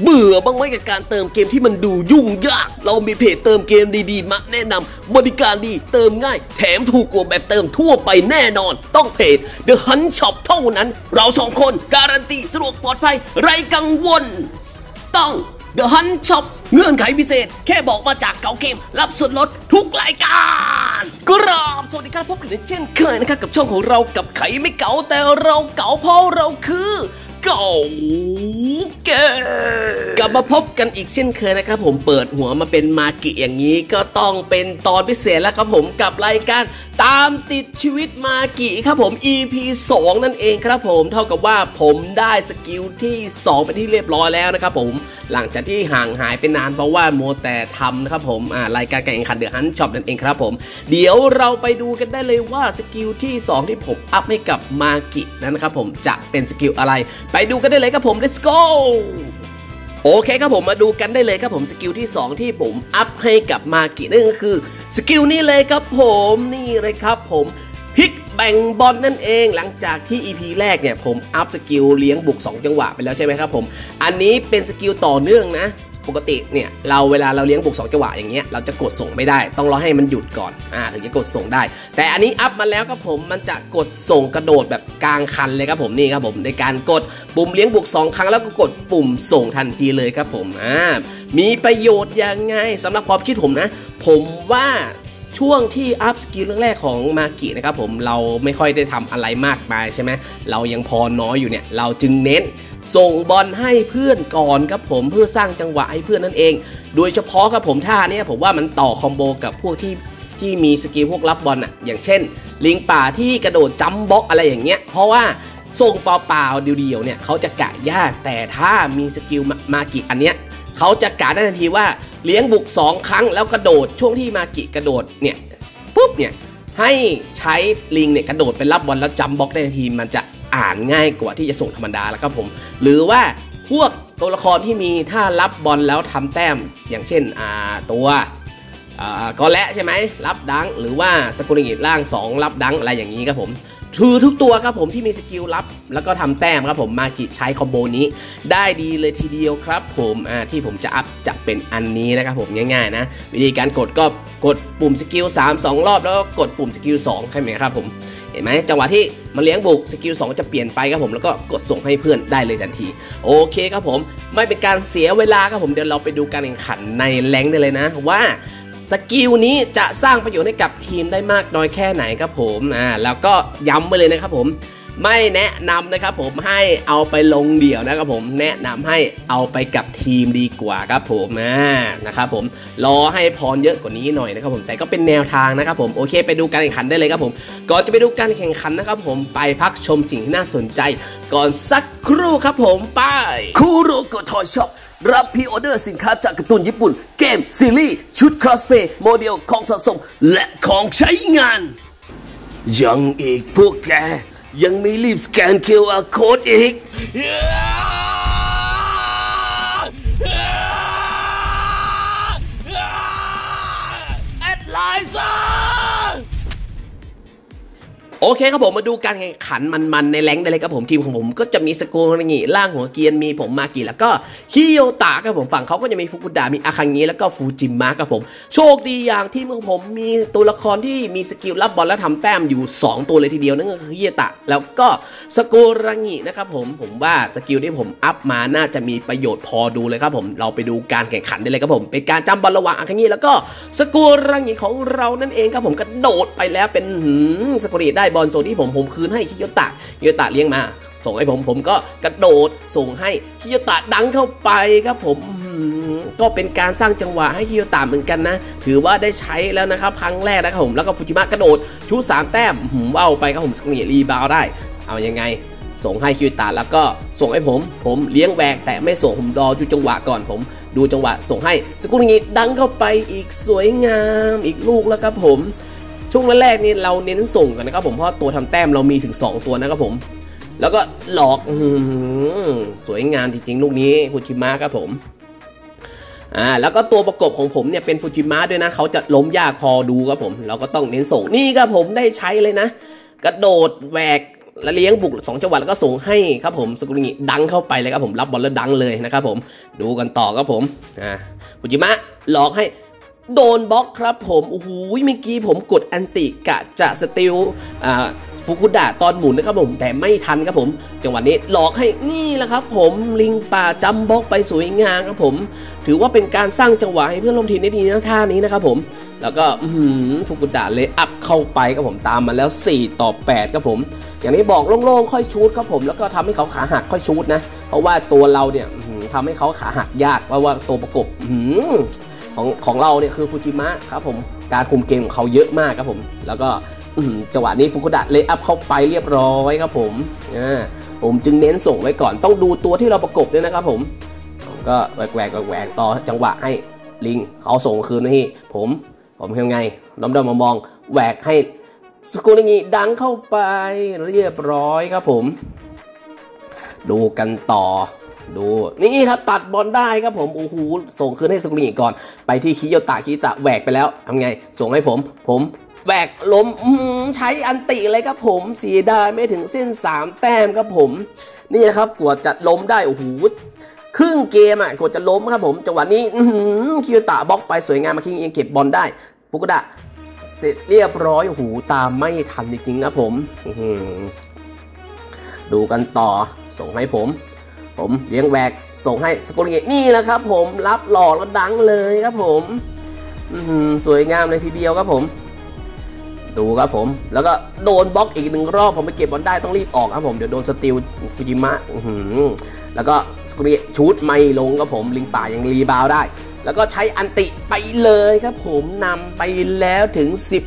บื่อบ้างไหมกับการเติมเกมที่มันดูยุ่งยากเรามีเพจเติมเกมดีๆมาแนะนำบริการดีเติมง่ายแถมถูกกว่าแบบเติมทั่วไปแน่นอนต้องเพจ The Hunt Shop เท่านั้นเรา2 คนการันตีสะดวกปลอดภัยไร้กังวลต้อง The Hunt Shop เงื่อนไขพิเศษแค่บอกมาจากเก่าเกมรับส่วนลดทุกรายการกราบสวัสดีครับพบกันเช่นเคยนะครับกับช่องของเรากับไขไม่เก่าแต่เราเก่าเพราะเราคือเก่าเกกลับมาพบกันอีกเช่นเคยนะครับผมเปิดหัวมาเป็นมากิอย่างนี้ก็ต้องเป็นตอนพิเศษแล้วครับผมกับรายการตามติดชีวิตมากิครับผม EP 2 นั่นเองครับผมเท่ากับว่าผมได้สกิลที่2เป็นที่เรียบร้อยแล้วนะครับผมหลังจากที่ห่างหายไปนานเพราะว่าโมแต่ทำนะครับผมรายการแข่งขันเดอะฮันต์ช็อปนั่นเองครับผมเดี๋ยวเราไปดูกันได้เลยว่าสกิลที่2ที่ผมอัพให้กับมากินั้นนะครับผมจะเป็นสกิลอะไรไปดูกันได้เลยครับผม let's go โอเคครับผมมาดูกันได้เลยครับผมสกิลที่2ที่ผมอัพให้กับมากินั่นก็คือสกิลนี้เลยครับผมนี่เลยครับผมพลิกแบ่งบอลนั่นเองหลังจากที่ EP แรกเนี่ยผมอัพสกิลเลี้ยงบุก2จังหวะไปแล้วใช่ไหมครับผมอันนี้เป็นสกิลต่อเนื่องนะปกติเนี่ยเวลาเราเลี้ยงบุก2จังหวะอย่างเงี้ยเราจะกดส่งไม่ได้ต้องรอให้มันหยุดก่อนถึงจะกดส่งได้แต่อันนี้อัพมาแล้วครับผมมันจะกดส่งกระโดดแบบกลางคันเลยครับผมนี่ครับผมในการกดปุ่มเลี้ยงบุก2ครั้งแล้วก็กดปุ่มส่งทันทีเลยครับผมมีประโยชน์ยังไงสำหรับความคิดผมนะผมว่าช่วงที่อัพสกิลแรกของมากินะครับผมเราไม่ค่อยได้ทำอะไรมากมายใช่ไหมเรายังพอน้อยอยู่เนี่ยเราจึงเน้นส่งบอลให้เพื่อนก่อนครับผมเพื่อสร้างจังหวะให้เพื่อนนั่นเองโดยเฉพาะครับผมท่านี้ผมว่ามันต่อคอมโบกับพวกที่มีสกิลพวกรับบอลอย่างเช่นลิงป่าที่กระโดดจัมป์บล็อกอะไรอย่างเงี้ยเพราะว่าส่งเปล่าๆเดียวๆเนี่ยเขาจะกะยากแต่ถ้ามีสกิลมากิอันเนี้ยเขาจะกะได้ทันทีว่าเลี้ยงบุก2ครั้งแล้วกระโดดช่วงที่มากิกระโดดเนี่ยปุ๊บเนี่ยให้ใช้ลิงเนี่ยกระโดดไปรับบอลแล้วจัมป์บล็อกได้ทันทีมันจะอ่านง่ายกว่าที่จะส่งธรรมดาแล้วครับผมหรือว่าพวกตัวละครที่มีถ้ารับบอลแล้วทำแต้มอย่างเช่นตัวกอและใช่ไหมรับดังหรือว่าสกุลงิตร่าง2รับดังอะไรอย่างนี้ครับผมคือทุกตัวครับผมที่มีสกิลรับแล้วก็ทำแต้มครับผมมากิใช้คอมโบนี้ได้ดีเลยทีเดียวครับผมที่ผมจะอัพจะเป็นอันนี้นะครับผมง่ายๆนะวิธีการกดก็กดปุ่มสกิล3 2 รอบแล้วก็กดปุ่มสกิล2ใช่ไหมครับผมเห็นไหมจังหวะที่มาเลี้ยงบุกสกิล2จะเปลี่ยนไปครับผมแล้วก็กดส่งให้เพื่อนได้เลยทันทีโอเคครับผมไม่เป็นการเสียเวลาครับผมเดี๋ยวเราไปดูการแข่งขันในแรงค์ได้เลยนะว่าสกิลนี้จะสร้างประโยชน์ให้กับทีมได้มากน้อยแค่ไหนครับผมแล้วก็ย้ำไปเลยนะครับผมไม่แนะนำนะครับผมให้เอาไปลงเดี่ยวนะครับผมแนะนำให้เอาไปกับทีมดีกว่าครับผมนะครับผมรอให้พรเยอะกว่านี้หน่อยนะครับผมแต่ก็เป็นแนวทางนะครับผมโอเคไปดูการแข่งขันได้เลยครับผมก่อนจะไปดูการแข่งขันนะครับผมไปพักชมสิ่งที่น่าสนใจก่อนสักครู่ครับผมไปคูโรโกทอยช็อปรับพรีออเดอร์สินค้าจากการ์ตูนญี่ปุ่นเกมซีรีส์ชุดคอสเพย์โมเดลของสะสมและของใช้งานยังอีกพวกแกยังไม่รีบสแกน QR Code อีกแอดไลน์ซ่าโอเคครับผมมาดูการแข่งขันมันๆในแรงค์ได้เลยครับผมทีมของผมก็จะมีสกุลงิล่างหัวเกียนมีผมมากิแล้วก็คิโยตะครับผมฝั่งเขาก็จะมีฟุกุดะมีอาคังงิแล้วก็ฟูจิมะครับผมโชคดีอย่างทีมของผมมีตัวละครที่มีสกิลรับบอลและทำแต้มอยู่2ตัวเลยทีเดียวนั่นก็คือคิโยตะแล้วก็สกุลงินะครับผมว่าสกิลที่ผมอัพมาน่าจะมีประโยชน์พอดูเลยครับผมเราไปดูการแข่งขันได้เลยครับผมเป็นการจำบอลระหว่างอาคังงิแล้วก็สกุลงิของเรานั่นเองครับผมกระโดดไปแล้วเป็นสกุลงิได้บอลโซนที่ผมคืนให้คิโยตะเลี้ยงมาส่งให้ผมก็กระโดดส่งให้คิโยตะดังเข้าไปครับผมก็เป็นการสร้างจังหวะให้คิโยตะเหมือนกันนะถือว่าได้ใช้แล้วนะครับครั้งแรกนะครับผมแล้วก็ฟูจิมะกระโดดชู3แต้มว่าวไปครับผมสกุลงิรีบาวได้เอายังไงส่งให้คิโยตะแล้วก็ส่งให้ผมเลี้ยงแหวกแต่ไม่ส่งผมรอดูจังหวะก่อนผมดูจังหวะส่งให้สกุลงิดังเข้าไปอีกสวยงามอีกลูกแล้วครับผมช่วงแรกนี่เราเน้นส่งกันนะครับผมเพราะตัวทำแต้มเรามีถึง2ตัวนะครับผมแล้วก็หลอกสวยงามจริงๆลูกนี้ฟูจิมะครับผมแล้วก็ตัวประกบของผมเนี่ยเป็นฟูจิมะด้วยนะเขาจะล้มยากพอดูครับผมเราก็ต้องเน้นส่งนี่ครับผมได้ใช้เลยนะกระโดดแหวกแล้วเลี้ยงบุก2จังหวะแล้วก็ส่งให้ครับผมสกุลิงิดังเข้าไปเลยครับผมรับบอลแล้วดังเลยนะครับผมดูกันต่อครับผมฟูจิมะหลอกให้โดนบล็อกครับผมโอ้โหเมื่อกี้ผมกดอันติกะจะสติลฟุกุดะตอนหมุนนะครับผมแต่ไม่ทันครับผมจังหวะนี้หลอกให้นี่แหละครับผมลิงป่าจัมบล็อกไปสวยงามครับผมถือว่าเป็นการสร้างจังหวะให้เพื่อนร่วมทีมได้ดีนะท่านี้นะครับผมแล้วก็ฟุกุดะเลย์อัพเข้าไปครับผมตามมาแล้ว4-8ครับผมอย่างนี้บอกโล่งๆค่อยชูดครับผมแล้วก็ทำให้เขาขาหักค่อยชูดนะเพราะว่าตัวเราเนี่ยทำให้เขาขาหักยากเพราะว่าตัวประกบของเราเนี่ยคือฟูจิมะครับผมการคุมเกมของเขาเยอะมากครับผมแล้วก็จังหวะนี้ฟุกุดะเลย์อัพเข้าไปเรียบร้อยครับผมจึงเน้นส่งไว้ก่อนต้องดูตัวที่เราประกบด้วยนะครับผมก็แหวกต่อจังหวะให้ลิงเขาส่งคืนให้ผมทำไงน้อมมองแหวกให้สกุลิงิดังเข้าไปเรียบร้อยครับผมดูกันต่อดูนี่ครับตัดบอลได้ครับผมโอ้โหส่งคืนให้สกุลิงิก่อนไปที่คิโยตะแหวกไปแล้วทำไงส่งให้ผมแหวกล้มใช้อันติเลยครับผมเสียดายไม่ถึงเส้น3แต้มครับผมนี่นะครับกว่าจะล้มได้โอ้โหครึ่งเกมกว่าจะล้มครับผมจังหวะนี้คิโยตะบล็อกไปสวยงามมาคิงเองเก็บบอลได้ฟุกุดะเสร็จเรียบร้อยโอ้โหตามไม่ทันจริงๆครับผมดูกันต่อส่งให้ผมเลี้ยงแหวกส่งให้สกุลิงินี่แหละครับผมรับหลอกแล้วดังเลยครับผมสวยงามเลยทีเดียวครับผมดูครับผมแล้วก็โดนบล็อกอีก1รอบผมไปเก็บบอลได้ต้องรีบออกครับผมเดี๋ยวโดนสติลฟูจิมะแล้วก็สกุลิงิชูดไม่ลงครับผมลิงป่ายังรีบาวได้แล้วก็ใช้อันติไปเลยครับผมนำไปแล้วถึง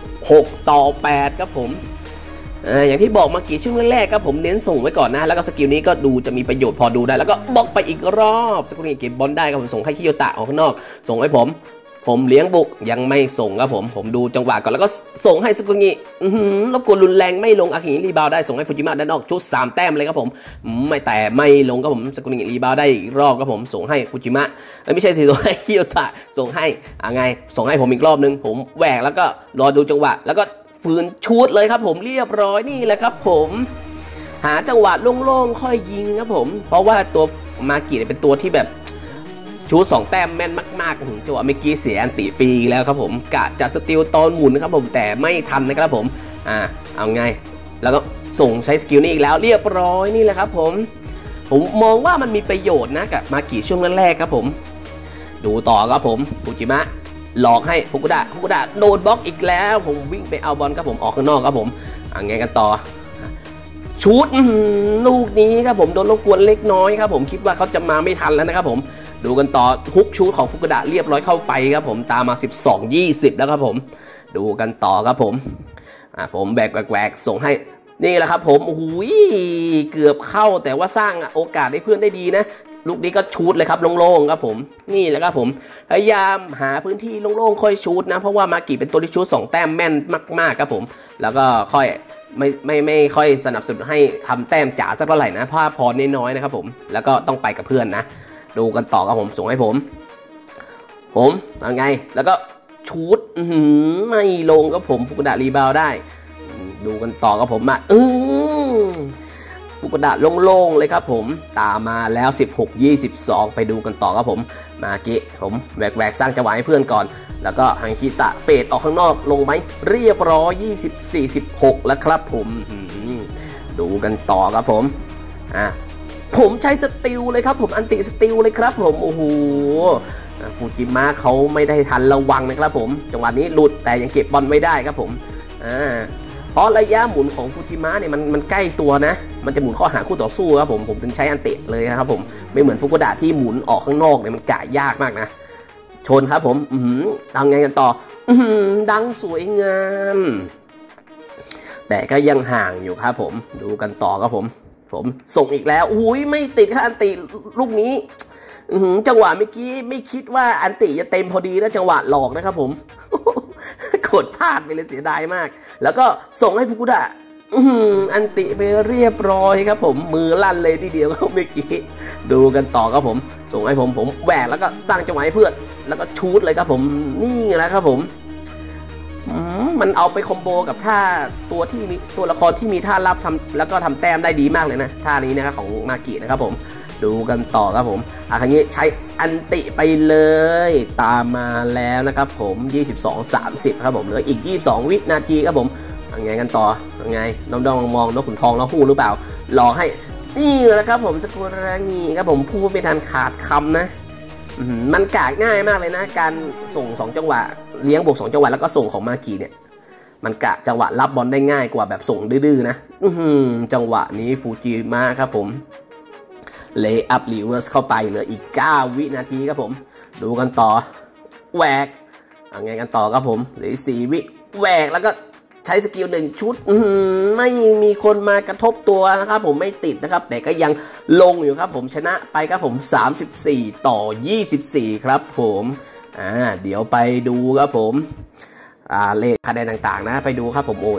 16-8ครับผมอย่างที่บอกมากี่ช่วงแรกๆครับผมเน้นส่งไว้ก่อนนะแล้วก็สกิลนี้ก็ดูจะมีประโยชน์พอดูได้แล้วก็บล็อกไปอีกรอบสกุลิงิเก็บบอลได้ครับผมส่งให้คิโยตะออกข้างนอกส่งให้ผมเลี้ยงบุกยังไม่ส่งครับผมดูจังหวะก่อนแล้วก็ส่งให้สกุลิงิรบกวนรุนแรงไม่ลงอากิฮิรีบาวได้ส่งให้ฟูจิมะด้านนอกชุด3แต้มเลยครับผมไม่ลงครับผมสกุลิงิรีบาวได้อีกรอบครับผมส่งให้ฟูจิมะไม่ใช่สิส่งให้คิโยตะส่งให้ไงส่งให้ผมอีกรอบนึงผมแหวกแล้วก็รอดูจังหวะแล้วก็ฝืนชุดเลยครับผมเรียบร้อยนี่แหละครับผมหาจังหวะโล่งๆค่อยยิงครับผมเพราะว่าตัวมากิเป็นตัวที่แบบชู2แต้มแม่นมากๆจังหวะเมื่อกี้เสียอันติฟรีแล้วครับผมกะจะสติลตอนหมุนนะครับผมแต่ไม่ทันนะครับผมเอาไงแล้วก็ส่งใช้สกิลนี้อีกแล้วเรียบร้อยนี่แหละครับผมมองว่ามันมีประโยชน์นะกับมากิช่วงแรกๆครับผมดูต่อครับผมฟูจิมะหลอกให้ฟุกุดะโดนบล็อกอีกแล้วผมวิ่งไปเอาบอลครับผมออกข้างนอกครับผมไงกันต่อชูดลูกนี้ครับผมโดนรบกวนเล็กน้อยครับผมคิดว่าเขาจะมาไม่ทันแล้วนะครับผมดูกันต่อฮุกชูดของฟุกุดะเรียบร้อยเข้าไปครับผมตามมา12-20แล้วครับผมดูกันต่อครับผมผมแหวกส่งให้นี่แหละครับผมโอ้โหเกือบเข้าแต่ว่าสร้างโอกาสให้เพื่อนได้ดีนะลูกนี้ก็ชูดเลยครับโล่งๆครับผมนี่แหละครับผมพยายามหาพื้นที่โล่งๆค่อยชูดนะเพราะว่ามากิเป็นตัวที่ชูด2แต้มแม่นมากๆครับผมแล้วก็ค่อยไม่ค่อยสนับสนุนให้ทำแต้มจ๋าสักเท่าไหร่นะเพราะพอน้อยๆนะครับผมแล้วก็ต้องไปกับเพื่อนนะดูกันต่อครับผมส่งให้ผมไงแล้วก็ชูดไม่ลงครับผมฟุกุดะรีบาวได้ดูกันต่อครับผมฟุกุดะโล่งๆเลยครับผมตามมาแล้ว16-22ไปดูกันต่อครับผมมาเกะผมแหวกสร้างจังหวะให้เพื่อนก่อนแล้วก็ฮังคิตะเฟดออกข้างนอกลงไหมเรียบร้อย24-16แล้วครับผมดูกันต่อครับผมผมใช้สติลเลยครับผมอันติสติลเลยครับผมโอ้โหฟูจิมะเขาไม่ได้ทันระวังนะครับผมจังหวะนี้หลุดแต่ยังเก็บบอลไม่ได้ครับผมเพราะระยะหมุนของฟูจิมะเนี่ยมันใกล้ตัวนะมันจะหมุนเข้าหาคู่ต่อสู้ครับผมถึงใช้อันติเลยนะครับผมไม่เหมือนฟุกุดะที่หมุนออกข้างนอกเนี่ยมันกะยากมากนะชนครับผมดังไงกันต่อดังสวยงามแต่ก็ยังห่างอยู่ครับผมดูกันต่อครับผมส่งอีกแล้วอุ้ยไม่ติดค่ะอันติลูกนี้จังหวะเมื่อกี้ไม่คิดว่าอันติจะเต็มพอดีนะจังหวะหลอกนะครับผมกดพลาดไปเลยเสียดายมากแล้วก็ส่งให้ฟุกุดะอันติไปเรียบร้อยครับผมมือลั่นเลยทีเดียวครับเมื่อกี้ดูกันต่อครับผมส่งให้ผมแหวกแล้วก็สร้างจังหวะให้เพื่อนแล้วก็ชูดเลยครับผมนี่แหละครับผมมันเอาไปคอมโบกับท่าตัวที่มีตัวละครที่มีท่ารับทำแล้วก็ทำแต้มได้ดีมากเลยนะท่านี้นะครับของมากินะครับผมดูกันต่อครับผมครั้งนี้ใช้อันติไปเลยตามมาแล้วนะครับผม22:30ครับผมเหลืออีก22 วินาทีครับผมยังไงกันต่อยังไงน้องๆมองนกขุนทองแล้วหู้หรือเปล่ารอให้นี่แหละครับผมสกุลรางีครับผมพูดไม่ทันขาดคำนะมันกากง่ายมากเลยนะการส่ง2จังหวะเลี้ยงบวก2จังหวะแล้วก็ส่งของมากิเนี่ยมันกะจังหวะรับบอลได้ง่ายกว่าแบบส่งดื้อๆนะจังหวะนี้ฟูจิมะครับผมเลย์อัพรีเวิร์สเข้าไปเหลืออีก9 วินาทีครับผมดูกันต่อแหวกยังไงกันต่อครับผมเหลือ4 วิแหวกแล้วก็ใช้สกิล1 ชุดไม่มีคนมากระทบตัวนะครับผมไม่ติดนะครับแต่ก็ยังลงอยู่ครับผมชนะไปครับผม34-24ครับผมเดี๋ยวไปดูครับผมเลขคะแนนต่างๆนะไปดูครับผม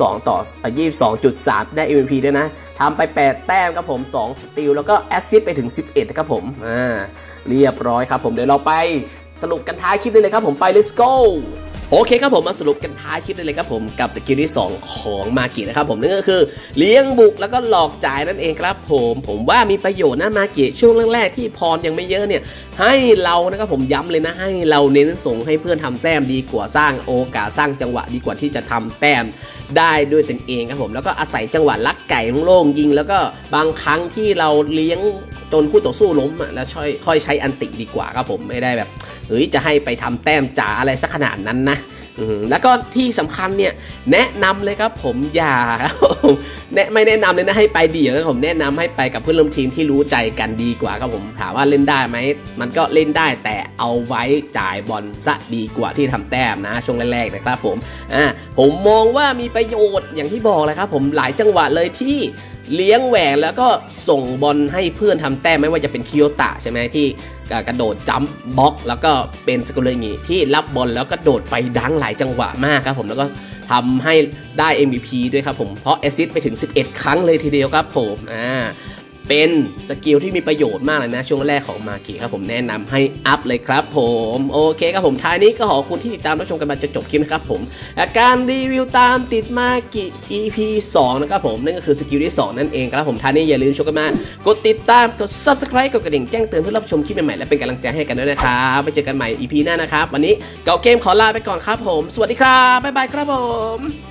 22 ได้ MVP ด้วยนะทำไป8 แต้มครับผม2 สตีลแล้วก็แอสซิสต์ไปถึง11ครับผมเรียบร้อยครับผมเดี๋ยวเราไปสรุปกันท้ายคลิปได้เลยครับผมไป let's goโอเคครับผมมาสรุปกันท้ายคลิปได้เลยครับผมกับสกิลที่2ของมากินะครับผมนั่นก็คือเลี้ยงบุกแล้วก็หลอกจ่ายนั่นเองครับผมว่ามีประโยชน์นะมากิช่วงแรกๆที่พรยังไม่เยอะเนี่ยให้เรานะครับผมย้ำเลยนะให้เราเน้นส่งให้เพื่อนทำแต้มดีกว่าสร้างโอกาสสร้างจังหวะดีกว่าที่จะทำแต้มได้ด้วยตนเองครับผมแล้วก็อาศัยจังหวะลักไก่โล่งยิงแล้วก็บางครั้งที่เราเลี้ยงจนคู่ต่อสู้ล้มแล้วค่อยใช้อันติดีกว่าครับผมไม่ได้แบบจะให้ไปทำแต้มจ๋าอะไรสักขนาดนั้นนะแล้วก็ที่สำคัญเนี่ยแนะนำเลยครับผมอย่าไม่แนะนำเลยนะให้ไปเดี่ยวนะผมแนะนำให้ไปกับเพื่อนร่วมทีมที่รู้ใจกันดีกว่าครับผมถามว่าเล่นได้ไหมมันก็เล่นได้แต่เอาไว้จ่ายบอลซะดีกว่าที่ทำแต้มนะช่วงแรกๆนะครับผมมองว่ามีประโยชน์อย่างที่บอกเลยครับผมหลายจังหวะเลยที่เลี้ยงแหวกแล้วก็ส่งบอลให้เพื่อนทำแต้มไม่ว่าจะเป็นคิโยตะใช่ไหมที่กระโดดจัมป์บล็อกแล้วก็เป็นสกุลเรงิที่รับบอลแล้วก็โดดไปดังหลายจังหวะมากครับผมแล้วก็ทำให้ได้ MVP ด้วยครับผมเพราะแอสซิสต์ไปถึง11 ครั้งเลยทีเดียวครับผมเป็นสกิลที่มีประโยชน์มากเลยนะช่วงแรกของมากิครับผมแนะนำให้อัพเลยครับผมโอเคครับผมท้ายนี้ก็ขอบคุณที่ติดตามรับชมกันมาจนจบคลิปนะครับผมการรีวิวตามติดมากิ EP 2นะครับผมนั่นก็คือสกิลที่2นั่นเองครับผมท้ายนี้อย่าลืมชมกันมากดติดตามกด Subscribe กดกระดิ่งแจ้งเตือนเพื่อรับชมคลิปใหม่ๆและเป็นกำลังใจให้กันด้วยนะครับไปเจอกันใหม่ EP หน้านะครับวันนี้เกาเกมขอลาไปก่อนครับผมสวัสดีครับบ๊ายบายครับผม